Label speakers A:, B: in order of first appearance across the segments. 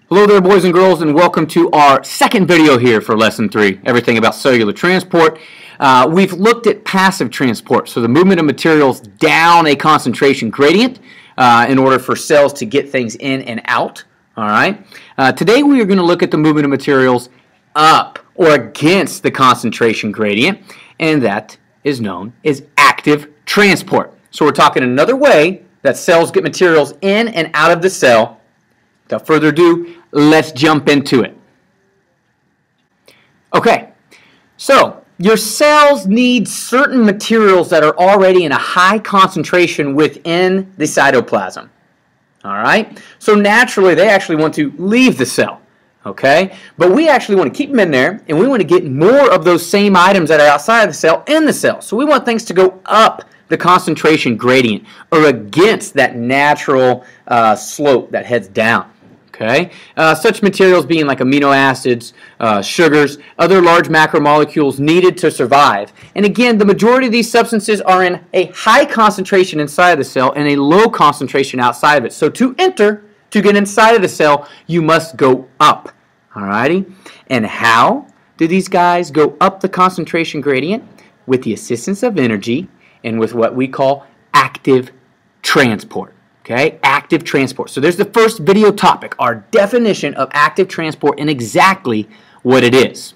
A: Hello there, boys and girls, and welcome to our second video here for Lesson 3, everything about cellular transport. We've looked at passive transport, so the movement of materials down a concentration gradient in order for cells to get things in and out. All right. Today we are going to look at the movement of materials up or against the concentration gradient, and that is known as active transport. So we're talking another way that cells get materials in and out of the cell. Without further ado, let's jump into it. Okay, so your cells need certain materials that are already in a high concentration within the cytoplasm. All right, so naturally they actually want to leave the cell. Okay, but we actually want to keep them in there, and we want to get more of those same items that are outside of the cell in the cell. So we want things to go up the concentration gradient or against that natural slope that heads down. Okay, such materials being like amino acids, sugars, other large macromolecules needed to survive. And again, the majority of these substances are in a high concentration inside of the cell and a low concentration outside of it. So to get inside of the cell, you must go up. Alrighty, and how do these guys go up the concentration gradient? With the assistance of energy and with what we call active transport. Okay, active transport. So there's the first video topic, our definition of active transport and exactly what it is.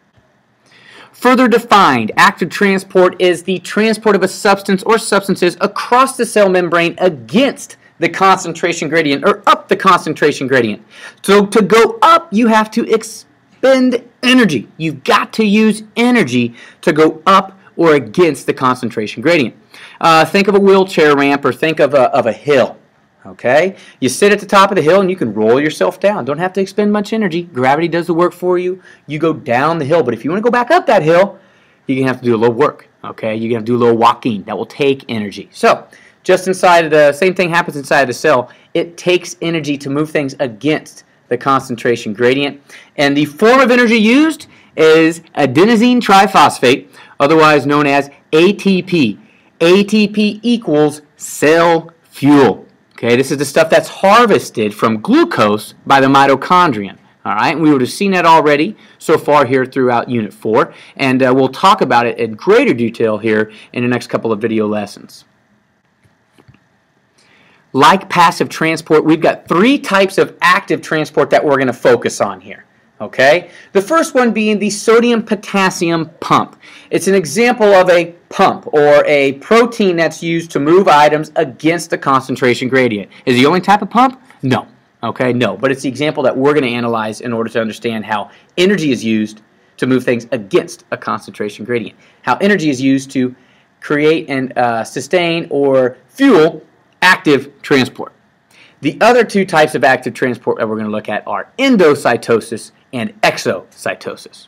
A: Further defined, active transport is the transport of a substance or substances across the cell membrane against the concentration gradient or up the concentration gradient. So to go up, you have to expend energy. You've got to use energy to go up or against the concentration gradient. Think of a wheelchair ramp or think of a hill. Okay, you sit at the top of the hill and you can roll yourself down. Don't have to expend much energy. Gravity does the work for you. You go down the hill. But if you want to go back up that hill, you're going to have to do a little work. Okay, you're going to have to do a little walking. That will take energy. So just inside of the same thing happens inside of the cell. It takes energy to move things against the concentration gradient. And the form of energy used is adenosine triphosphate, otherwise known as ATP. ATP equals cell fuel. Okay, this is the stuff that's harvested from glucose by the mitochondrion. All right, and we would have seen that already so far here throughout Unit 4, and we'll talk about it in greater detail here in the next couple of video lessons. Like passive transport, we've got three types of active transport that we're going to focus on here. Okay, the first one being the sodium-potassium pump. It's an example of a pump or a protein that's used to move items against the concentration gradient. Is it the only type of pump? No. Okay, no. But it's the example that we're going to analyze in order to understand how energy is used to move things against a concentration gradient. How energy is used to create and sustain or fuel active transport. The other two types of active transport that we're going to look at are endocytosis and exocytosis.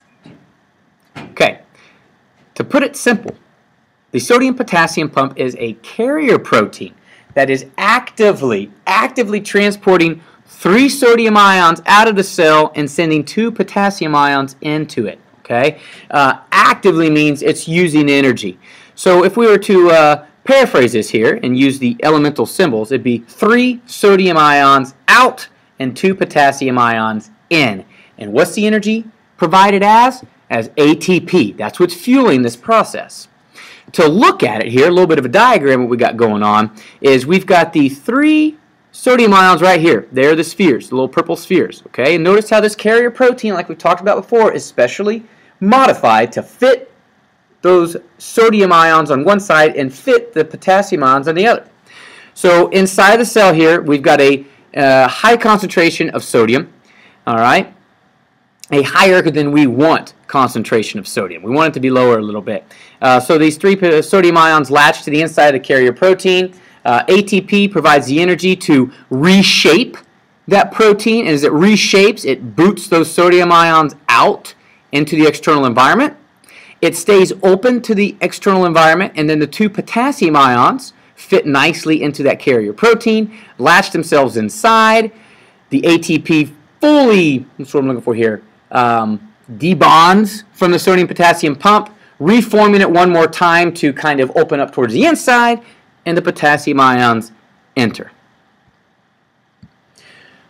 A: Okay, to put it simple, the sodium-potassium pump is a carrier protein that is actively transporting 3 sodium ions out of the cell and sending 2 potassium ions into it. Okay, actively means it's using energy. So if we were to paraphrase this here and use the elemental symbols, it'd be 3 sodium ions out and 2 potassium ions in. And what's the energy provided as? As ATP. That's what's fueling this process. To look at it here, a little bit of a diagram what we got going on is we've got the 3 sodium ions right here. They're the spheres, the little purple spheres. Okay, and notice how this carrier protein, like we've talked about before, is specially modified to fit those sodium ions on one side and fit the potassium ions on the other. So inside the cell here, we've got a high concentration of sodium, all right, a higher than we want concentration of sodium. We want it to be lower a little bit. So these 3 sodium ions latch to the inside of the carrier protein. ATP provides the energy to reshape that protein, and as it reshapes, it boots those sodium ions out into the external environment. It stays open to the external environment, and then the 2 potassium ions fit nicely into that carrier protein, latch themselves inside. The ATP fully, that's what I'm looking for here, debonds from the sodium-potassium pump, reforming it one more time to kind of open up towards the inside, and the potassium ions enter.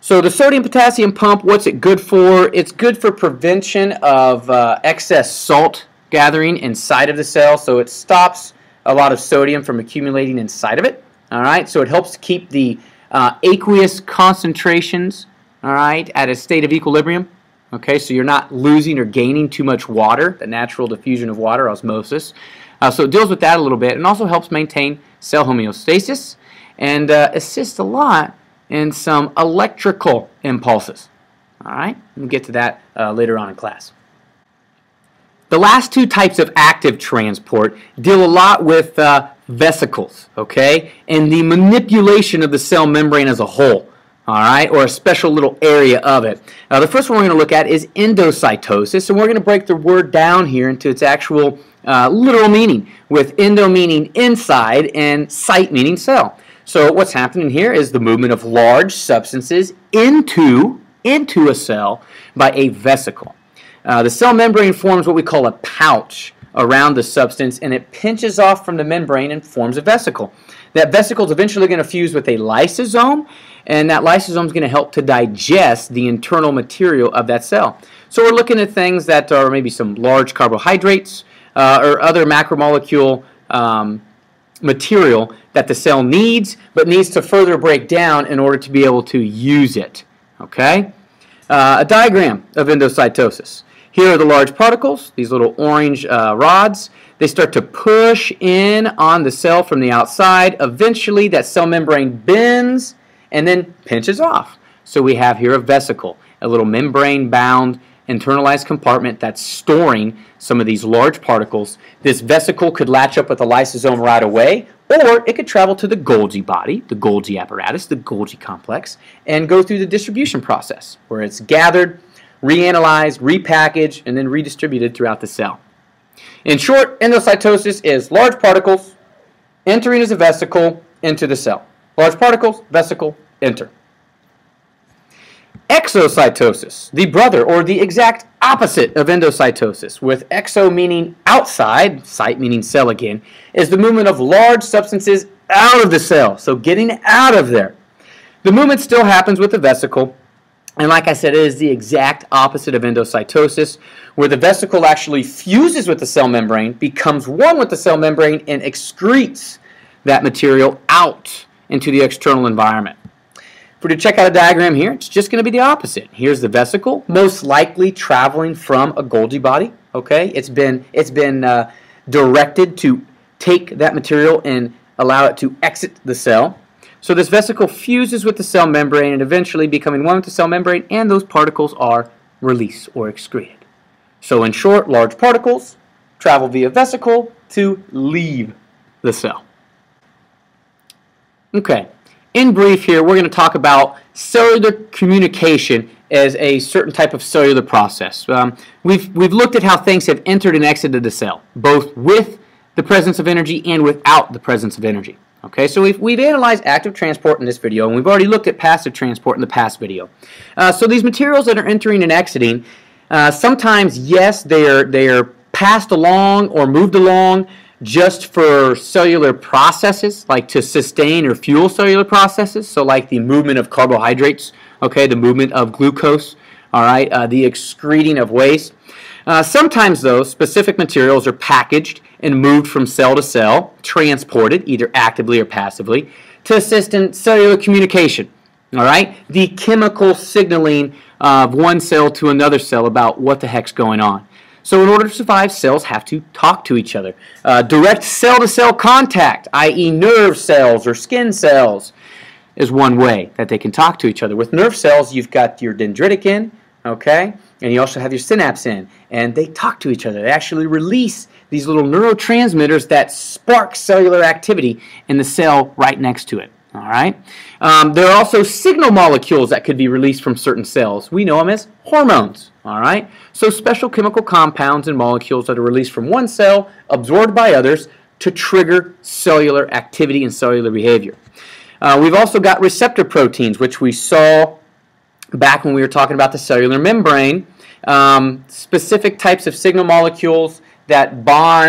A: So the sodium-potassium pump, what's it good for? It's good for prevention of excess salt gathering inside of the cell, so it stops a lot of sodium from accumulating inside of it. All right, so it helps keep the aqueous concentrations, all right, at a state of equilibrium. Okay, so you're not losing or gaining too much water, the natural diffusion of water, osmosis. So it deals with that a little bit, and also helps maintain cell homeostasis and assists a lot in some electrical impulses. All right, we'll get to that later on in class. The last two types of active transport deal a lot with vesicles, okay, and the manipulation of the cell membrane as a whole, all right, or a special little area of it. The first one we're going to look at is endocytosis, and we're going to break the word down here into its actual literal meaning, with endo meaning inside and cyte meaning cell. So what's happening here is the movement of large substances into a cell by a vesicle. The cell membrane forms what we call a pouch around the substance, and it pinches off from the membrane and forms a vesicle. That vesicle is eventually going to fuse with a lysosome, and that lysosome is going to help to digest the internal material of that cell. So we're looking at things that are maybe some large carbohydrates or other macromolecule material that the cell needs, but needs to further break down in order to be able to use it. Okay? A diagram of endocytosis. Here are the large particles, these little orange rods. They start to push in on the cell from the outside. Eventually, that cell membrane bends and then pinches off. So we have here a vesicle, a little membrane-bound internalized compartment that's storing some of these large particles. This vesicle could latch up with a lysosome right away, or it could travel to the Golgi body, the Golgi apparatus, the Golgi complex, and go through the distribution process, where it's gathered, reanalyzed, repackaged, and then redistributed throughout the cell. In short, endocytosis is large particles entering as a vesicle into the cell. Large particles, vesicle, enter. Exocytosis, the brother or the exact opposite of endocytosis, with exo meaning outside, cyte meaning cell again, is the movement of large substances out of the cell, so getting out of there. The movement still happens with the vesicle, and like I said, it is the exact opposite of endocytosis, where the vesicle actually fuses with the cell membrane, becomes one with the cell membrane, and excretes that material out into the external environment. If we were to check out a diagram here, it's just going to be the opposite. Here's the vesicle, most likely traveling from a Golgi body. Okay, it's been directed to take that material and allow it to exit the cell. So this vesicle fuses with the cell membrane and eventually becoming one with the cell membrane, and those particles are released or excreted. So in short, large particles travel via vesicle to leave the cell. Okay. In brief here, we're going to talk about cellular communication as a certain type of cellular process. We've looked at how things have entered and exited the cell, both with the presence of energy and without the presence of energy. Okay, so we've analyzed active transport in this video, and we've already looked at passive transport in the past video. So these materials that are entering and exiting, sometimes, yes, they are passed along or moved along just for cellular processes, like to sustain or fuel cellular processes, so like the movement of carbohydrates, okay, the movement of glucose, all right, the excreting of waste. Sometimes, though, specific materials are packaged and moved from cell to cell, transported, either actively or passively, to assist in cellular communication, all right, the chemical signaling of one cell to another cell about what the heck's going on. So in order to survive, cells have to talk to each other. Direct cell-to-cell contact, i.e. nerve cells or skin cells, is one way that they can talk to each other. With nerve cells, you've got your dendritic end, okay, and you also have your synapse end, and they talk to each other. They actually release these little neurotransmitters that spark cellular activity in the cell right next to it. All right. There are also signal molecules that could be released from certain cells. We know them as hormones. All right. So special chemical compounds and molecules that are released from one cell, absorbed by others, to trigger cellular activity and cellular behavior. We've also got receptor proteins, which we saw back when we were talking about the cellular membrane. Specific types of signal molecules that bond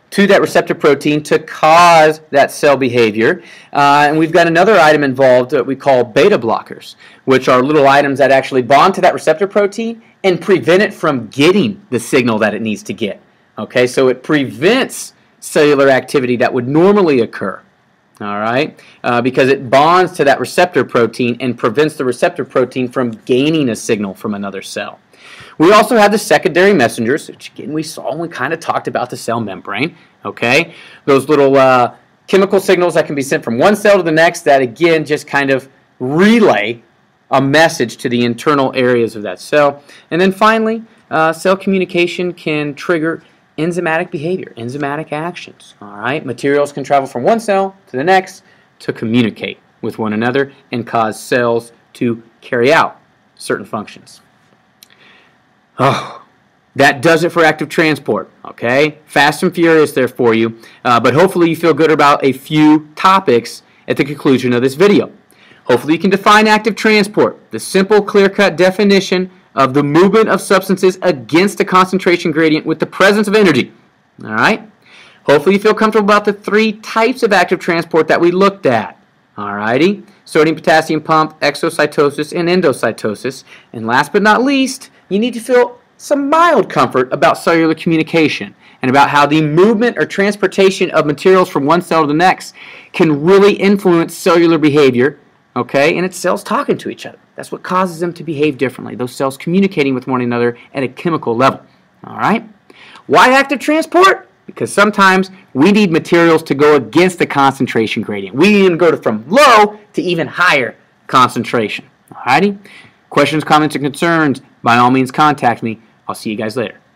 A: to that receptor protein to cause that cell behavior. And we've got another item involved that we call beta blockers, which are little items that actually bond to that receptor protein and prevent it from getting the signal that it needs to get. Okay, so it prevents cellular activity that would normally occur. All right, because it bonds to that receptor protein and prevents the receptor protein from gaining a signal from another cell. We also have the secondary messengers, which again we saw when we kind of talked about the cell membrane. Okay, those little chemical signals that can be sent from one cell to the next that again just kind of relay a message to the internal areas of that cell. And then finally, cell communication can trigger enzymatic behavior, enzymatic actions. All right, materials can travel from one cell to the next to communicate with one another and cause cells to carry out certain functions. Oh, that does it for active transport. Okay, fast and furious there for you, but hopefully you feel good about a few topics at the conclusion of this video. Hopefully you can define active transport, the simple, clear-cut definition of the movement of substances against a concentration gradient with the presence of energy. All right? Hopefully you feel comfortable about the three types of active transport that we looked at. All righty? Sodium-Potassium Pump, Exocytosis, and Endocytosis. And last but not least, you need to feel some mild comfort about cellular communication and about how the movement or transportation of materials from one cell to the next can really influence cellular behavior. Okay, and it's cells talking to each other. That's what causes them to behave differently. Those cells communicating with one another at a chemical level. All right? Why active transport? Because sometimes we need materials to go against the concentration gradient. We need to go from low to even higher concentration. All righty? Questions, comments, and concerns, by all means contact me. I'll see you guys later.